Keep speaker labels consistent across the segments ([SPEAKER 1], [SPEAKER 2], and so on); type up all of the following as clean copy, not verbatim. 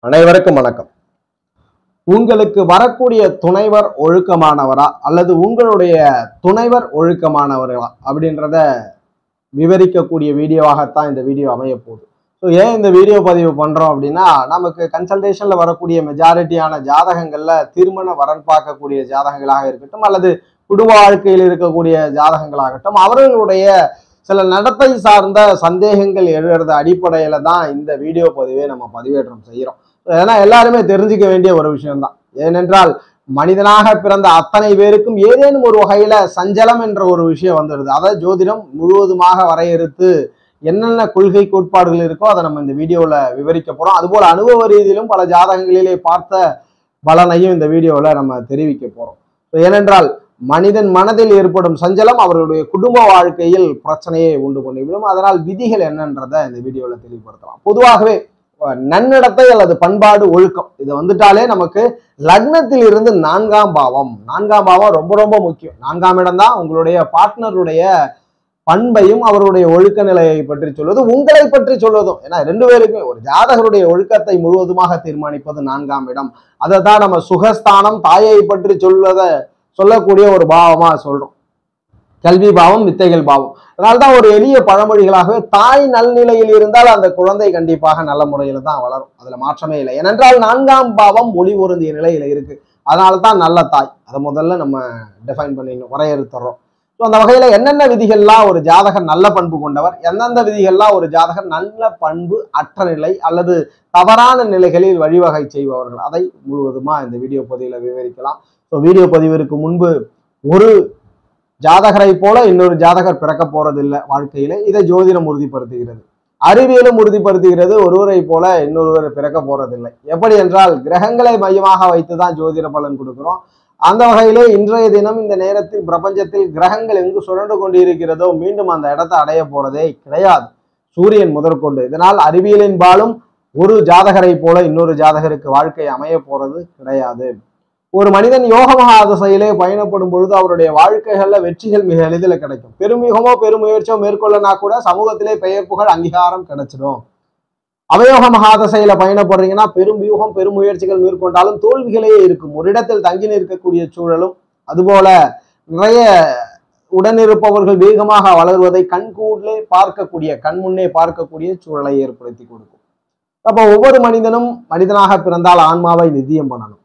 [SPEAKER 1] அனைவருக்கும் வணக்கம். உங்களுக்கு வரக்கூடிய துணைவர் ஒழுக்கமானவரா அல்லது உங்களுடைய துணைவர் ஒழுக்கமானவர்களா அப்படின்றத விவரிக்கக்கூடிய வீடியோவாகத்தான் இந்த வீடியோ அமைய போகுது. ஸோ ஏன் இந்த வீடியோ பதிவு பண்றோம் அப்படின்னா, நமக்கு கன்சல்டேஷன்ல வரக்கூடிய மெஜாரிட்டியான ஜாதகங்கள்ல திருமண வரன் பார்க்கக்கூடிய ஜாதகங்களாக இருக்கட்டும் அல்லது குடும்ப வாழ்க்கையில் இருக்கக்கூடிய ஜாதகங்களாகட்டும், அவர்களுடைய சில நடத்தை சார்ந்த சந்தேகங்கள் எழுதுறது அடிப்படையில தான் இந்த வீடியோ பதிவை நம்ம பதிவேற்றம் செய்கிறோம். ஏன்னா எல்லாருமே தெரிஞ்சுக்க வேண்டிய ஒரு விஷயம்தான். ஏனென்றால் மனிதனாக பிறந்த அத்தனை பேருக்கும் ஏதேனும் ஒரு வகையில சஞ்சலம் என்ற ஒரு விஷயம் வந்துடுது. அதை ஜோதிடம் முழுவதுமாக வரையறுத்து என்னென்ன கொள்கை கோட்பாடுகள் இருக்கோ அதை நம்ம இந்த வீடியோவில் விவரிக்க போறோம். அதுபோல் அனுபவ ரீதியிலும் பல ஜாதகங்களிலே பார்த்த பலனையும் இந்த வீடியோவில் நம்ம தெரிவிக்க போறோம். ஏனென்றால் மனிதன் மனதில் ஏற்படும் சஞ்சலம் அவர்களுடைய குடும்ப வாழ்க்கையில் பிரச்சனையை உண்டு பண்ணிவிடும். அதனால் விதிகள் என்னன்றதை இந்த வீடியோவில் தெளிவுபடுத்தலாம். பொதுவாகவே நன்னடத்தை அல்லது பண்பாடு ஒழுக்கம் இது வந்துட்டாலே நமக்கு லக்னத்தில் இருந்து நான்காம் பாவம் ரொம்ப ரொம்ப முக்கியம். நான்காம் இடம் தான் உங்களுடைய பார்ட்னருடைய பண்பையும் அவருடைய ஒழுக்க நிலையை பற்றி சொல்வது, உங்களை பற்றி சொல்வதும். ஏன்னா ரெண்டு பேருக்குமே ஒரு ஜாதகருடைய ஒழுக்கத்தை முழுவதுமாக தீர்மானிப்பது நான்காம் இடம். அதை தான் நம்ம சுகஸ்தானம் தாயை பற்றி சொல்லக்கூடிய ஒரு பாவமா சொல்றோம். கல்வி பாவம், வித்தைகள் பாவம். அதனால்தான் ஒரு எளிய பழமொழிகளாகவே தாய் நல்நிலையில் இருந்தால் அந்த குழந்தை கண்டிப்பாக நல்ல முறையில தான் வளரும். அதுல மாற்றமே இல்லை. ஏனென்றால் நான்காம் பாவம் ஒளி பொருந்திய நிலையில இருக்கு. அதனால்தான் நல்ல தாய். அதை முதல்ல நம்ம டிஃபைன் பண்ணிடணும், வரையறுத்துறோம். ஸோ அந்த வகையில என்னென்ன விதிகள்லாம் ஒரு ஜாதகர் நல்ல பண்பு கொண்டவர், எந்தெந்த விதிகள்லாம் ஒரு ஜாதகர் நல்ல பண்பு அற்ற நிலை அல்லது தவறான நிலைகளில் வழிவகை செய்பவர்கள், அதை முழுவதுமா இந்த வீடியோ பதிவில் விவரிக்கலாம். ஸோ வீடியோ பதிவிற்கு முன்பு ஒரு ஜாதகரை போல இன்னொரு ஜாதகர் பிறக்க போறதில்லை வாழ்க்கையில. இதை ஜோதிடம் உறுதிப்படுத்துகிறது, அறிவியலும் உறுதிப்படுத்துகிறது. ஒருவரை போல இன்னொருவர் பிறக்க போறதில்லை. எப்படி என்றால் கிரகங்களை மையமாக வைத்துதான் ஜோதிட பலன் கொடுக்கிறோம். அந்த வகையிலே இன்றைய தினம் இந்த நேரத்தில் பிரபஞ்சத்தில் கிரகங்கள் எங்கு சுழன்று கொண்டிருக்கிறதோ மீண்டும் அந்த இடத்தை அடைய போறதே கிடையாது, சூரியன் முதற்கொண்டு. இதனால் அறிவியலின் பாலும் ஒரு ஜாதகரை போல இன்னொரு ஜாதகருக்கு வாழ்க்கை அமைய போறது கிடையாது. ஒரு மனிதன் யோகமகா திசையிலே பயணப்படும் பொழுது அவருடைய வாழ்க்கைகள்ல வெற்றிகள் மிக எளிதில் கிடைக்கும். பெருமிகமோ பெருமுயற்சியோ மேற்கொள்ளனா கூட சமூகத்திலே பெயர் புகழ் அங்கீகாரம் கிடைச்சிடும். அவயோக மகாதசையில பயணப்படுறீங்கன்னா பெரும் வியூகம் பெருமுயற்சிகள் மேற்கொண்டாலும் தோல்விகளே இருக்கும். ஒரு இடத்தில் தங்கி நிற்கக்கூடிய சூழலும், அதுபோல நிறைய உடனிருப்பவர்கள் வேகமாக வளர்வதை கண்கூடலே பார்க்கக்கூடிய கண்முன்னே பார்க்கக்கூடிய சூழலை ஏற்படுத்தி கொடுக்கும். அப்போ ஒவ்வொரு மனிதனும் மனிதனாக பிறந்தால் ஆன்மாவை நித்தியம் பண்ணணும்.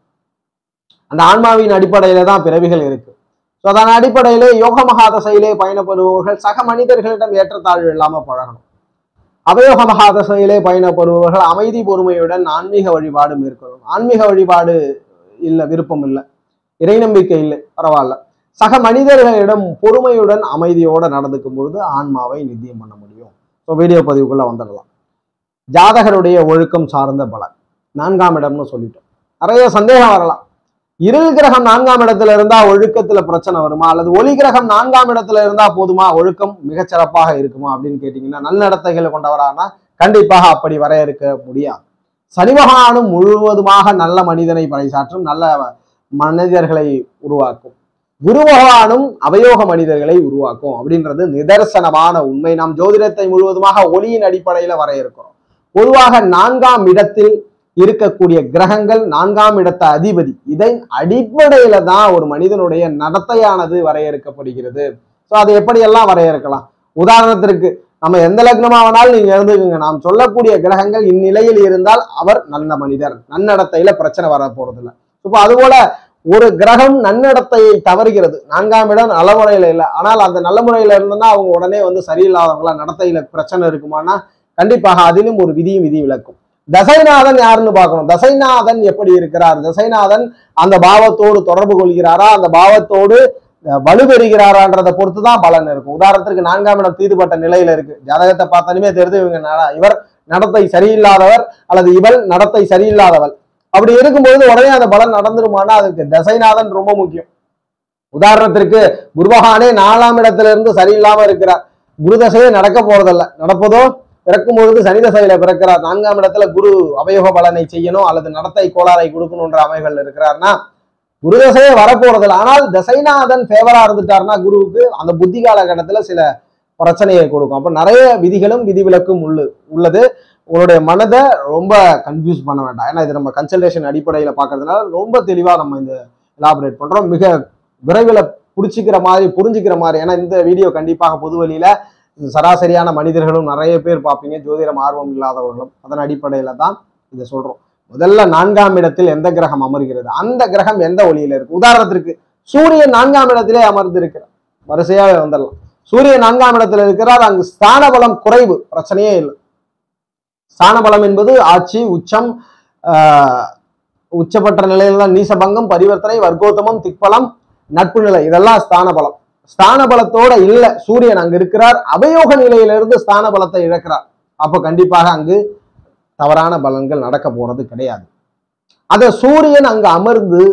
[SPEAKER 1] அந்த ஆன்மாவின் அடிப்படையில தான் பிறவிகள் இருக்கு. ஸோ அதன் அடிப்படையிலே யோக மகாதசையிலே பயணப்படுபவர்கள் சக மனிதர்களிடம் ஏற்றத்தாழ்வு இல்லாம பழகணும். அவயோக மகாதசையிலே பயணப்படுபவர்கள் அமைதி பொறுமையுடன் ஆன்மீக வழிபாடு மேற்கொள்ளணும். ஆன்மீக வழிபாடு இல்லை, விருப்பம் இல்லை, இறை நம்பிக்கை இல்லை, பரவாயில்ல. சக மனிதர்களிடம் பொறுமையுடன் அமைதியோட நடந்துக்கும் பொழுது ஆன்மாவை நித்தியம் பண்ண முடியும். ஸோ வீடியோ பதிவுக்குள்ள வந்துடலாம். ஜாதகருடைய ஒழுக்கம் சார்ந்த பலன் நான்காம் இடம்னு சொல்லிட்டோம். நிறைய சந்தேகம் வரலாம். இருள் கிரகம் நான்காம் இடத்துல இருந்தா ஒழுக்கத்துல பிரச்சனை வருமா, அல்லது ஒளி கிரகம் நான்காம் இடத்துல இருந்தா போதுமா, ஒழுக்கம் மிகச்சிறப்பாக இருக்குமா அப்படின்னு கேட்டீங்கன்னா, நன்னடத்தைகளை கொண்டவரானா கண்டிப்பாக அப்படி வரையறுக்க முடியாது. சனி பகவானும் முழுவதுமாக நல்ல மனிதனை பறைசாற்றும், நல்ல மனிதர்களை உருவாக்கும். குரு பகவானும் அவயோக மனிதர்களை உருவாக்கும் அப்படின்றது நிதர்சனமான உண்மை. நாம் ஜோதிடத்தை முழுவதுமாக ஒளியின் அடிப்படையில வரையறுக்கிறோம். பொதுவாக நான்காம் இடத்தில் இருக்கக்கூடிய கிரகங்கள் நான்காம் இடத்த அதிபதி. இதன் அடிப்படையில தான் ஒரு மனிதனுடைய நடத்தையானது வரையறுக்கப்படுகிறது. ஸோ அதை எப்படியெல்லாம் வரையறுக்கலாம்? உதாரணத்திற்கு நம்ம எந்த லக்னமா வேணாலும் நீங்க இருந்துக்குங்க, நாம் சொல்லக்கூடிய கிரகங்கள் இந்நிலையில் இருந்தால் அவர் நல்ல மனிதர், நன்னடத்தையில பிரச்சனை வர போறதில்லை. இப்போ அதுபோல ஒரு கிரகம் நன்னடத்தையை தவறுகிறது, நான்காம் இடம் நல்ல முறையில இல்லை, ஆனால் அந்த நல்ல முறையில இருந்தோம்னா அவங்க உடனே சரியில்லாதவங்களா, நடத்தையில பிரச்சனை இருக்குமானா கண்டிப்பாக அதிலும் ஒரு விதி விளக்கும். தசைநாதன் யாருன்னு பார்க்கணும். தசைநாதன் எப்படி இருக்கிறார், தசைநாதன் அந்த பாவத்தோடு தொடர்பு கொள்கிறாரா, அந்த பாவத்தோடு வலுப்பெறுகிறாரான்றதை பொறுத்துதான் பலன் இருக்கும். உதாரணத்திற்கு நான்காம் இடம் தீதுபட்ட நிலையில இருக்கு, ஜாதகத்தை பார்த்தாலுமே தெரிந்து இவர் நடத்தை சரியில்லாதவர் அல்லது இவள் நடத்தை சரியில்லாதவள். அப்படி இருக்கும்போது உடனே அந்த பலன் நடந்துருமானா அதுக்கு தசைநாதன் ரொம்ப முக்கியம். உதாரணத்திற்கு குருபகானே 4ஆம் இடத்துல இருந்து சரியில்லாம இருக்கிறார், குரு தசையே நடக்க போறதில்லை, நடப்பதோ பிறக்கும் பொழுது சனி தசையில பிறக்கிறார், 4ஆம் இடத்துல குரு அவயோக பலனை செய்யணும் அல்லது நடத்தை கோளாறை கொடுக்கணும்ன்ற அமைகள் இருக்கிறார்னா குரு தசையே வரப்போறதில்லை. ஆனால் தசைநாதன் ஃபேவரா இருந்துட்டாருன்னா குருவுக்கு அந்த புத்தி காலகட்டத்துல சில பிரச்சனையை கொடுக்கும். அப்ப நிறைய விதிகளும் விதிவிலக்கும் உள்ளது. உங்களுடைய மனதை ரொம்ப கன்ஃபியூஸ் பண்ண வேண்டாம். ஏன்னா இது நம்ம கன்சல்டேஷன் அடிப்படையில் பார்க்கறதுனால ரொம்ப தெளிவாக நம்ம இந்த எலாபரேட் பண்றோம். மிக விரைவில் புரிஞ்சுக்கிற மாதிரி புரிஞ்சுக்கிற மாதிரி. ஏன்னா இந்த வீடியோ கண்டிப்பாக பொது வழியில சராசரியான மனிதர்களும் நிறைய பேர் பார்ப்பீங்க, ஜோதிடம் ஆர்வம் இல்லாதவர்களும். அதன் அடிப்படையில தான் இதை சொல்றோம். முதல்ல 4ஆம் இடத்தில் எந்த கிரகம் அமர்கிறது, அந்த கிரகம் எந்த ஒளியில இருக்கு. உதாரணத்திற்கு சூரியன் 4ஆம் இடத்திலே அமர்ந்து இருக்கிறார். வரிசையாக வந்துடலாம். சூரியன் 4ஆம் இடத்துல இருக்கிறார். அங்கு ஸ்தான பலம் குறைவு, பிரச்சனையே இல்லை. ஸ்தான பலம் என்பது ஆட்சி, உச்சம், உச்சப்பட்ட நிலையில தான் நீசபங்கம், பரிவர்த்தனை, வர்க்கோத்தமம், திக்பலம், நட்பு நிலை, இதெல்லாம் ஸ்தான பலம். ஸ்தான பலத்தோட இல்ல சூரியன் அங்கு இருக்கிறார். அவயோக நிலையிலிருந்து ஸ்தான பலத்தை இழக்கிறார். அப்போ கண்டிப்பாக அங்கு தவறான பலன்கள் நடக்க போறது கிடையாது. அத சூரியன் அங்கு அமர்ந்து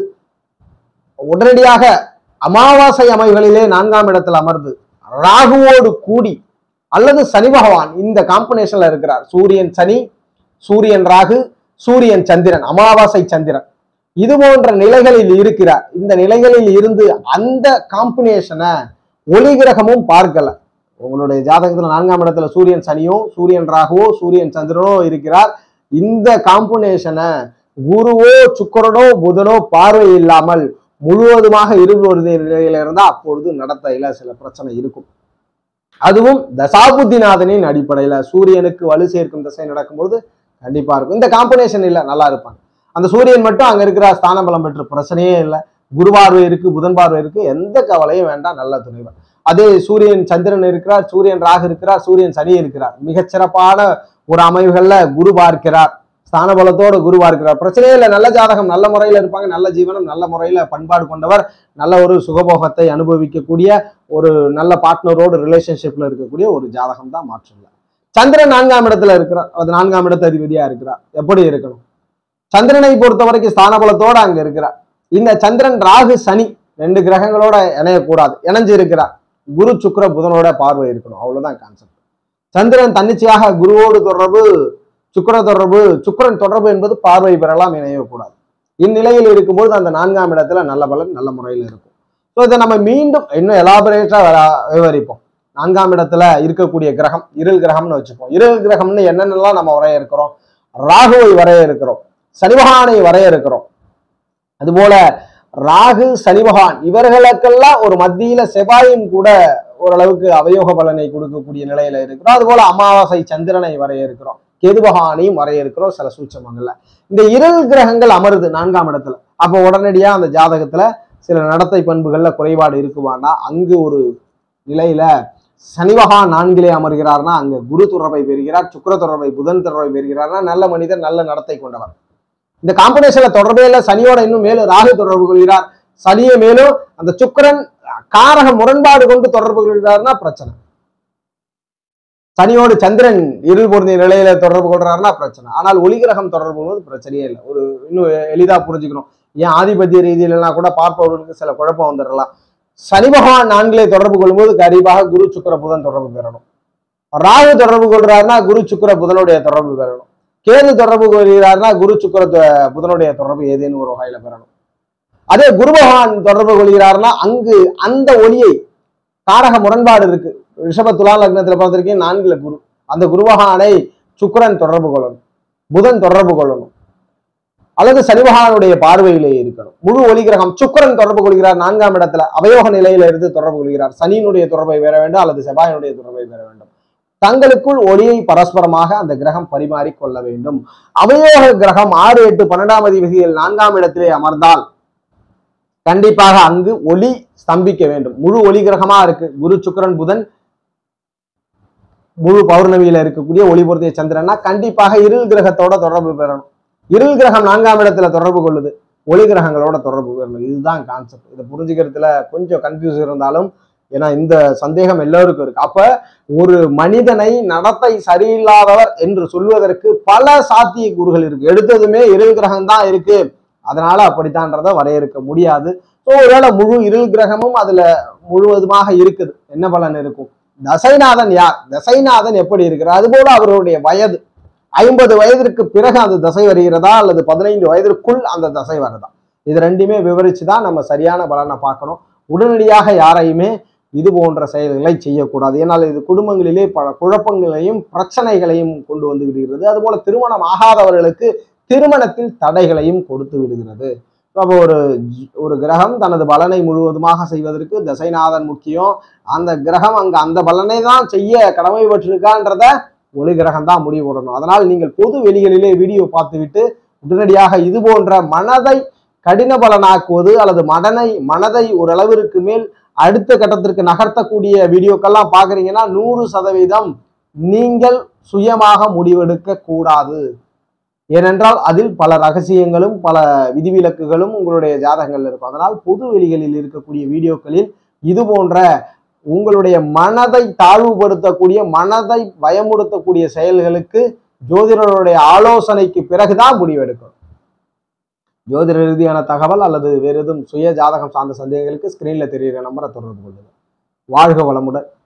[SPEAKER 1] உடனடியாக அமாவாசை அமைவுகளிலே 4ஆம் இடத்தில் அமர்ந்து ராகுவோடு கூடி அல்லது சனி பகவான் இந்த காம்பினேஷன்ல இருக்கிறார். சூரியன் சனி, சூரியன் ராகு, சூரியன் சந்திரன், அமாவாசை சந்திரன், இது போன்ற நிலைகளில் இருக்கிறார். இந்த நிலைகளில் இருந்து அந்த காம்பினேஷனை ஒளி கிரகமும் பார்க்கல. உங்களுடைய ஜாதகத்துல 4ஆம் இடத்துல சூரியன் சனியோ, சூரியன் ராகுவோ, சூரியன் சந்திரனோ இருக்கிறார். இந்த காம்பினேஷனை குருவோ சுக்கிரனோ புதனோ பார்வை இல்லாமல் முழுவதுமாக இருபது நிலையில இருந்தா அப்பொழுது நடத்தையில சில பிரச்சனை இருக்கும். அதுவும் தசாபுத்திநாதனின் அடிப்படையில சூரியனுக்கு வலு சேர்க்கும் திசை நடக்கும்போது கண்டிப்பா இருக்கும். இந்த காம்பினேஷன் இல்ல, நல்லா இருப்பாங்க. அந்த சூரியன் மட்டும் அங்க இருக்கிற ஸ்தான பலம் பெற்று பிரச்சனையே இல்லை. குரு பார்வை இருக்கு, புதன் பார்வை இருக்கு, எந்த கவலையும் வேண்டாம், நல்ல துணைவர். அதே சூரியன் சந்திரன் இருக்கிறார், சூரியன் ராகு இருக்கிறார், சூரியன் சனி இருக்கிறார். மிகச்சிறப்பான ஒரு அமைவுகள்ல குரு பார்க்கிறார், ஸ்தான பலத்தோட குரு பார்க்கிறார், பிரச்சனையே இல்லை. நல்ல ஜாதகம், நல்ல முறையில இருப்பாங்க, நல்ல ஜீவனம், நல்ல முறையில பண்பாடு கொண்டவர், நல்ல ஒரு சுகபோகத்தை அனுபவிக்கக்கூடிய ஒரு நல்ல பார்ட்னரோடு ரிலேஷன்ஷிப்ல இருக்கக்கூடிய ஒரு ஜாதகம் தான், மாற்றம் இல்லை. சந்திரன் 4ஆம் இடத்துல இருக்கிறார், அது 4ஆம் இடத்து அதிபதியா இருக்கிறார். எப்படி இருக்கணும்? சந்திரனை பொறுத்த வரைக்கும் ஸ்தான பலத்தோட அங்க இருக்கிறார். இந்த சந்திரன் ராகு சனி 2 கிரகங்களோட இணையக்கூடாது, இணைஞ்சு இருக்கிறார். குரு சுக்கிர புதனோட பார்வை இருக்கணும், அவ்வளவுதான் கான்செப்ட். சந்திரன் தன்னிச்சையாக குருவோடு தொடர்பு, சுக்கிர தொடர்பு, சுக்கிரன் தொடர்பு என்பது பார்வை பெறலாம், இணையக்கூடாது. இந்நிலையில் இருக்கும்போது அந்த 4ஆம் இடத்துல நல்ல பலன் நல்ல முறையில் இருக்கும். ஸோ இதை நம்ம மீண்டும் இன்னும் எலாபரேட்டா விவரிப்போம். 4ஆம் இடத்துல இருக்கக்கூடிய கிரகம் இருள் கிரகம்னு வச்சுப்போம். இருள் கிரகம்னு என்னென்னலாம் நம்ம வரைய இருக்கிறோம்? ராகுவை வரைய இருக்கிறோம், சனி பகவானை வரைய இருக்கிறோம். அதுபோல ராகு சனி பகவான் இவர்களுக்கெல்லாம் ஒரு மத்தியில செவ்வாயும் கூட ஓரளவுக்கு அவயோக பலனை கொடுக்கக்கூடிய நிலையில இருக்கிறோம். அதுபோல அமாவாசை சந்திரனை வரைய இருக்கிறோம், கேது பகவானையும் வரைய இருக்கிறோம் சில சூட்சமங்கள்ல. இந்த இருள் கிரகங்கள் அமருது 4ஆம் இடத்துல. அப்போ உடனடியா அந்த ஜாதகத்துல சில நடத்தை பண்புகள்ல குறைபாடு இருக்குவானா, அங்கு ஒரு நிலையில சனி பகவான் 4லே அமர்கிறார்னா அங்க குரு தொடர்பை பெறுகிறார், சுக்கிர தொடர்பை புதன் தொடர்பை பெறுகிறார்னா நல்ல மனிதர், நல்ல நடத்தை கொண்டவர். இந்த காம்பினேஷன்ல தொடர்பே இல்லை. சனியோட இன்னும் மேலும் ராகு தொடர்பு கொள்கிறார், சனியை மேலும் அந்த சுக்கிரன் காரக முரண்பாடு கொண்டு தொடர்பு கொள்கிறார்னா பிரச்சனை. சனியோடு சந்திரன் இருள் பொருந்திய நிலையில தொடர்பு கொள்றாருன்னா பிரச்சனை. ஆனால் ஒளி கிரகம் தொடர்பு கொள்வது பிரச்சனையே இல்லை. ஒரு இன்னும் எளிதா புரிஞ்சுக்கணும். ஏன் ஆதிபத்திய ரீதியிலாம் கூட பார்ப்பவர்களுக்கு சில குழப்பம் வந்துடலாம். சனி பகவான் 4லே தொடர்பு கொள்ளும்போது கண்டிப்பாக குரு சுக்கிர புதன் தொடர்பு பெறணும். ராகு தொடர்பு கொள்றாருன்னா குரு சுக்கிர புதனுடைய தொடர்பு பெறணும். கேது தொடர்பு கொள்கிறார்னா குரு சுக்கிர புதனுடைய தொடர்பு ஏதேனும் ஒரு வகையில பெறணும். அதே குரு பகவான் தொடர்பு கொள்கிறார்னா அங்கு அந்த ஒளியை காரக முரண்பாடு இருக்கு. ரிஷப துலா லக்னத்துல பார்த்திருக்கேன் 4ல குரு. அந்த குரு பகவானை சுக்கிரன் தொடர்பு கொள்ளணும், புதன் தொடர்பு கொள்ளணும், அல்லது சனி பகவானுடைய பார்வையிலே இருக்கணும். முழு ஒளி கிரகம் சுக்கிரன் தொடர்பு கொள்கிறார் 4ஆம் இடத்துல, அவயோக நிலையில இருந்து தொடர்பு கொள்கிறார். சனியினுடைய தொடர்பை பெற வேண்டும் அல்லது செவ்வாயினுடைய தொடர்பை பெற வேண்டும். தங்களுக்குள் ஒளியை பரஸ்பரமாக அந்த கிரகம் பரிமாறி கொள்ள வேண்டும். அவயோக கிரகம் 6, 8, 12ஆம் அதிபதியில் 4ஆம் இடத்திலே அமர்ந்தால் கண்டிப்பாக அங்கு ஒளி ஸ்தம்பிக்க வேண்டும். முழு ஒளி கிரகமா இருக்கு குரு சுக்கிரன் புதன், முழு பௌர்ணமியில இருக்கக்கூடிய ஒளி பொருத்திய சந்திரன்னா கண்டிப்பாக இருள் கிரகத்தோட தொடர்பு பெறணும். இருள் கிரகம் 4ஆம் இடத்துல தொடர்பு கொள்ளுது, ஒளி கிரகங்களோட தொடர்பு பெறணும். இதுதான் கான்செப்ட். இதை புரிஞ்சுக்கிறதுல கொஞ்சம் கன்ஃபியூஸ் இருந்தாலும், ஏன்னா இந்த சந்தேகம் எல்லோருக்கும் இருக்கு. அப்ப ஒரு மனிதனை நடத்தை சரியில்லாதவர் என்று சொல்வதற்கு பல சாத்திய கூறுகள் இருக்கு. எடுத்ததுமே இருள் கிரகம் தான் இருக்கு, அதனால அப்படித்தான்றதை வரையறுக்க முடியாது. ஸோ ஒருவேளை முழு இருள் கிரகமும் அதுல முழுவதுமாக இருக்குது, என்ன பலன் இருக்கும்? தசைநாதன் யார், தசைநாதன் எப்படி இருக்கிறார், அதுபோல அவருடைய வயது 50 வயதிற்கு பிறகு அந்த தசை வருகிறதா அல்லது 15 வயதிற்குள் அந்த தசை வருதா, இது ரெண்டுமே விவரிச்சுதான் நம்ம சரியான பலனை பார்க்கணும். உடனடியாக யாரையுமே இது போன்ற செயல்களை செய்யக்கூடாது. ஏன்னால் இது குடும்பங்களிலே பல குழப்பங்களையும் பிரச்சனைகளையும் கொண்டு வந்து விடுகிறது. அதுபோல திருமணம் ஆகாதவர்களுக்கு திருமணத்தில் தடைகளையும் கொடுத்து விடுகிறது. அப்போ ஒரு கிரகம் தனது பலனை முழுவதுமாக செய்வதற்கு தசைநாதன் முக்கியம். அந்த கிரகம் அந்த பலனை தான் செய்ய கடமைப்பட்டிருக்கான்றத ஒளி கிரகம் தான் முடிவு போடணும். அதனால் நீங்கள் பொது வெளிகளிலே வீடியோ பார்த்துவிட்டு உடனடியாக இது போன்ற மனதை கடின பலனாக்குவது அல்லது மனதை ஓரளவிற்கு மேல் அடுத்த கட்டத்திற்கு நகர்த்தக்கூடிய வீடியோக்கெல்லாம் பார்க்குறீங்கன்னா 100% நீங்கள் சுயமாக முடிவெடுக்க கூடாது. ஏனென்றால் அதில் பல ரகசியங்களும் பல விதிவிலக்குகளும் உங்களுடைய ஜாதகங்கள் இருக்கும். அதனால் பொது வெளிகளில் இருக்கக்கூடிய வீடியோக்களில் இது போன்ற உங்களுடைய மனதை தாழ்வுபடுத்தக்கூடிய மனதை பயமுறுத்தக்கூடிய செயல்களுக்கு ஜோதிடருடைய ஆலோசனைக்கு பிறகுதான் முடிவெடுக்கும். ஜோதிட ரீதியான தகவல் அல்லது வேறு எதுவும் சுய ஜாதகம் சார்ந்த சந்தேகங்களுக்கு ஸ்கிரீன்ல தெரிகிற நம்பரை தொடர்பு கொள்ளுங்கள். வாழ்க வளமுடன்.